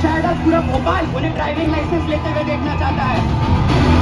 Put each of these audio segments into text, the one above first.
शायद आज पूरा भोपाल उन्हें ड्राइविंग लाइसेंस लेते हुए देखना चाहता है।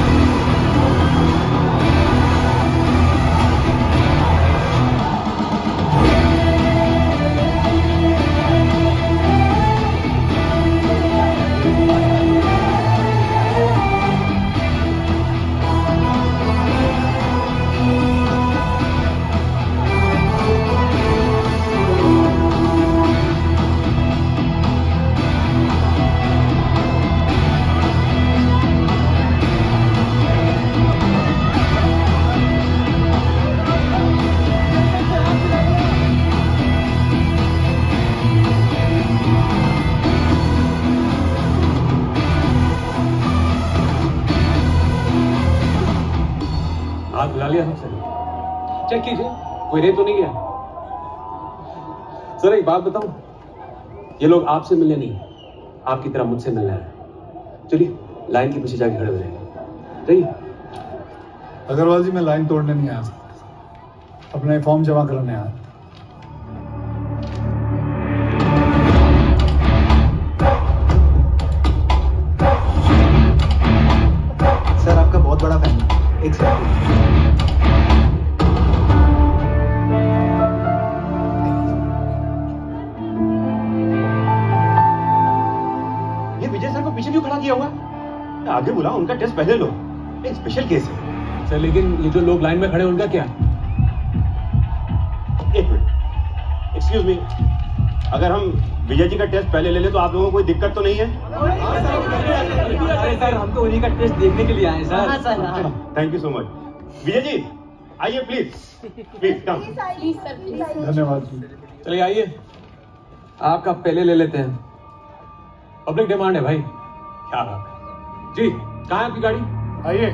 हाथ मिला लिया सबसे? चेक कीजिए, कोई रे तो नहीं गया? सर एक बात बताऊं, ये लोग आपसे मिलने नहीं, आपकी तरह मुझसे मिलने आए। चलिए लाइन के पीछे जाके खड़े हो जाइए। चलिए। अग्रवाल जी, मैं लाइन तोड़ने नहीं आया, अपने फॉर्म जमा कराने आया। सर आपका बहुत बड़ा फैन है, एक सेकंड। ये विजय सर को पीछे क्यों खड़ा किया हुआ है? आगे बुलाओ, उनका टेस्ट पहले लो, एक स्पेशल केस है। सर लेकिन ये जो लोग लाइन में खड़े हैं उनका क्या? एक मिनट, एक्सक्यूज मी, अगर हम विजय जी का टेस्ट पहले ले ले तो आप लोगों को कोई दिक्कत तो नहीं है? अरे सर, हम तो उन्हीं का टेस्ट देखने के लिए आए sir. Thank you so much. Vijay ji आइए please, please come. Please sir, please. धन्यवाद जी। चलिए आइए, आपका पहले ले लेते हैं। पब्लिक डिमांड है भाई। क्या बात है जी, कहाँ है आपकी गाड़ी? आइए।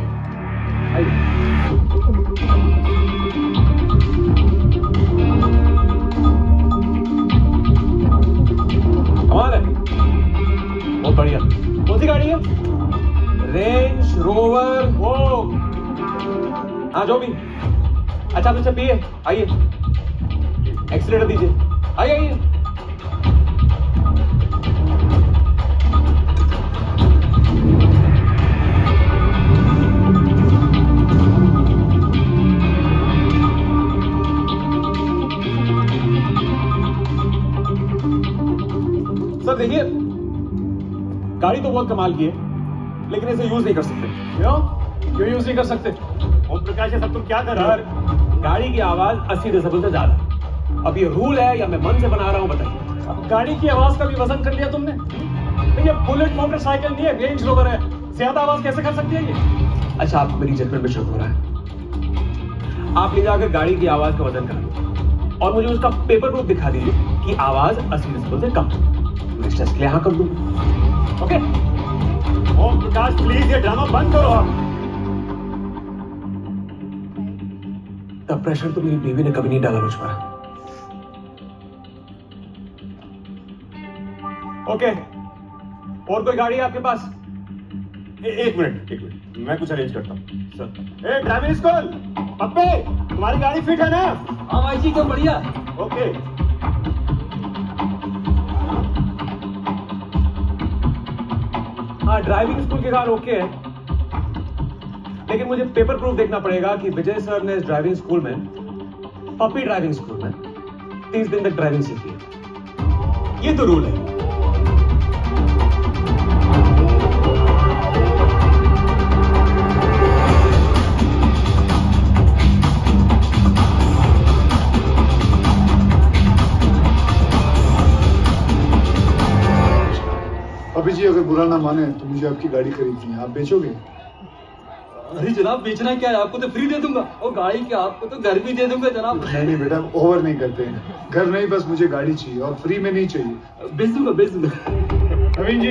कमाल है, बहुत बढ़िया। कौन सी गाड़ी है? Range Rover. वो हाँ जो भी। अच्छा आप इससे पिए, आइए एक्सीलेटर दीजिए, आइए आइए। सर देखिए, गाड़ी तो बहुत कमाल की है, लेकिन इसे यूज नहीं कर सकते। क्यों यूज नहीं कर सकते? ओम प्रकाश, ये सब तुम क्या कर रहे हो? गाड़ी की आवाज 80 डेसिबल से ज्यादा। अब ये रूल है या मैं मन से बना रहा हूं, बताइए। अब गाड़ी की आवाज का भी वजन कर लिया तुमने? ये बुलेट मोटरसाइकिल नहीं है, रेंज रोवर है, ज्यादा आवाज कैसे कर सकती है ये? अच्छा, आप मेरी जजमेंट में शक हो रहा है। आप ले जाकर गाड़ी की आवाज का वजन करा और मुझे उसका पेपर प्रूफ दिखा दीजिए कि आवाज 80 डेसिबल से कम। मैं टेस्ट के लिए हाँ कर दूंगा। ओके? ओम प्रकाश प्लीज, ये ड्रामा बंद करो आप। तब प्रेशर तो मेरी बीवी ने कभी नहीं डाला मुझ पर। ओके, और कोई गाड़ी है आपके पास? एक मिनट, मैं कुछ अरेंज करता हूँ। सर, ड्राइविंग स्कूल, पप्पे, तुम्हारी गाड़ी फिट है ना? हाँ भाई जी, तो बढ़िया। ओके। हाँ, ड्राइविंग स्कूल के कार ओके है, लेकिन मुझे पेपर प्रूफ देखना पड़ेगा कि विजय सर ने इस ड्राइविंग स्कूल में, पपी ड्राइविंग स्कूल में 30 दिन तक ड्राइविंग सीखी है। ये तो रूल है। अभी जी अगर बुरा ना माने तो मुझे आपकी गाड़ी खरीदनी है, आप बेचोगे? अरे जनाब, बेचना क्या है, आपको तो फ्री दे दूंगा, और गाड़ी क्या, आपको तो घर भी दे दूंगा जनाब। नहीं बेटा, ओवर नहीं करते हैं। घर नहीं, बस मुझे गाड़ी चाहिए और फ्री में नहीं चाहिए। बेच दूंगा। नवीन जी